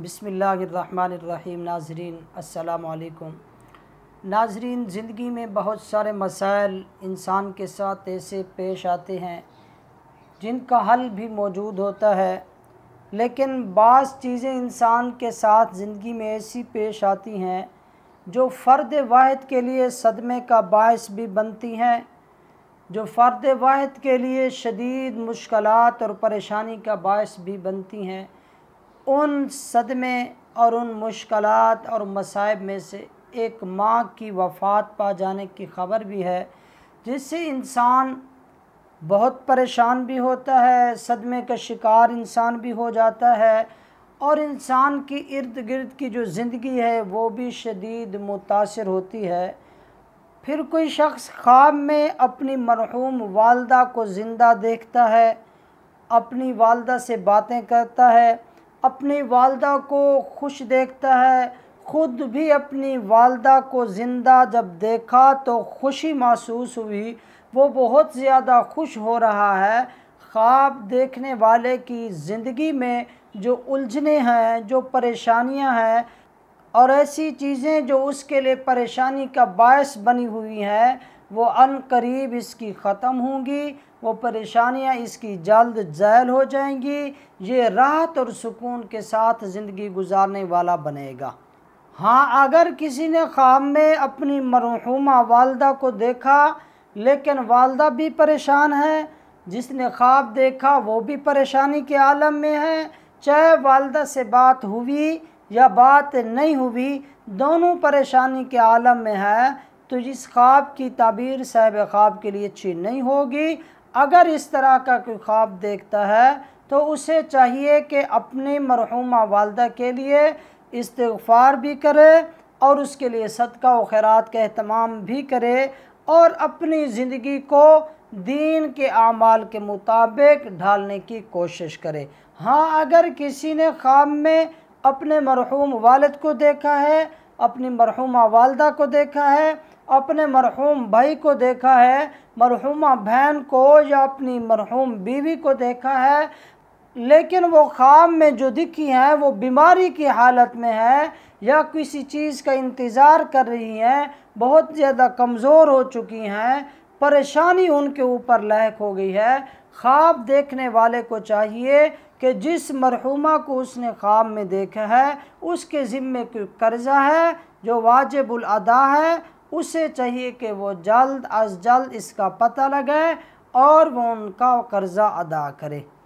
बिस्मिल्लाहिर्रहमानिर्रहीम। नाज़रीन अस्सलामु अलैकुम। नाज़रीन, ज़िंदगी में बहुत सारे मसाइल इंसान के साथ ऐसे पेश आते हैं जिनका हल भी मौजूद होता है, लेकिन बाज़ चीज़ें इंसान के साथ ज़िंदगी में ऐसी पेश आती हैं जो फ़र्द वाहिद के लिए सदमे का बायस भी बनती हैं, जो फ़र्द वाहिद के लिए शदीद मुश्किलात और परेशानी का बायस भी बनती हैं। उन सदमे और उन मुश्किलात और मसाइब में से एक माँ की वफ़ात पा जाने की ख़बर भी है, जिससे इंसान बहुत परेशान भी होता है, सदमे का शिकार इंसान भी हो जाता है और इंसान की इर्द गिर्द की जो ज़िंदगी है वो भी शदीद मुतासिर होती है। फिर कोई शख्स ख्वाब में अपनी मरहूम वालदा को ज़िंदा देखता है, अपनी वालदा से बातें करता है, अपनी वालदा को खुश देखता है। ख़ुद भी अपनी वालदा को ज़िंदा जब देखा तो खुशी महसूस हुई, वो बहुत ज़्यादा खुश हो रहा है। ख्वाब देखने वाले की ज़िंदगी में जो उलझने हैं, जो परेशानियां हैं और ऐसी चीज़ें जो उसके लिए परेशानी का बायस बनी हुई हैं, वो अनकरीब इसकी ख़त्म होंगी, वो परेशानियां इसकी जल्द ज़ैल हो जाएंगी। ये राहत और सुकून के साथ ज़िंदगी गुजारने वाला बनेगा। हाँ, अगर किसी ने ख्वाब में अपनी मरहूमा वालदा को देखा लेकिन वालदा भी परेशान है, जिसने ख्वाब देखा वो भी परेशानी के आलम में है, चाहे वालदा से बात हुई या बात नहीं हुई, दोनों परेशानी के आलम में है, तो इस ख्वाब की ताबीर साहिब ख्वाब के लिए अच्छी नहीं होगी। अगर इस तरह का कोई ख्वाब देखता है तो उसे चाहिए कि अपने मरहूमा वालदा के लिए इस्तिग़फ़ार भी करे और उसके लिए सदका व खैरात का एहतमाम भी करे और अपनी ज़िंदगी को दीन के आमाल के मुताबिक ढालने की कोशिश करे। हाँ, अगर किसी ने ख्वाब में अपने मरहूम वालिद को देखा है, अपनी मरहूमा वालदा को देखा है, अपने मरहूम भाई को देखा है, मरहूमा बहन को या अपनी मरहूम बीवी को देखा है, लेकिन वो ख्वाब में जो दिखी हैं वो बीमारी की हालत में है या किसी चीज़ का इंतज़ार कर रही हैं, बहुत ज़्यादा कमज़ोर हो चुकी हैं, परेशानी उनके ऊपर लायक हो गई है, ख्वाब देखने वाले को चाहिए कि जिस मरहूमा को उसने ख्वाब में देखा है उसके ज़िम्मे कोई कर्ज़ा है जो वाजिबुल अदा है, उसे चाहिए कि वो जल्द अज जल्द इसका पता लगाए और वो उनका कर्ज़ा अदा करे।